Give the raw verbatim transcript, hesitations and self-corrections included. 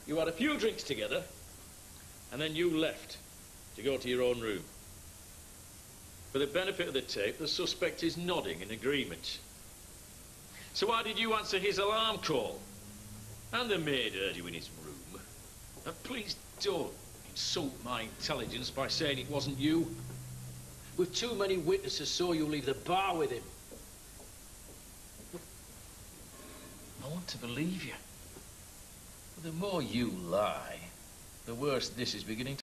You had a few drinks together, and then you left to go to your own room. For the benefit of the tape, the suspect is nodding in agreement. So why did you answer his alarm call? And the maid heard you in his room. And please don't insult my intelligence by saying it wasn't you. With too many witnesses saw you leave the bar with him. I want to believe you. But the more you lie, the worse this is beginning to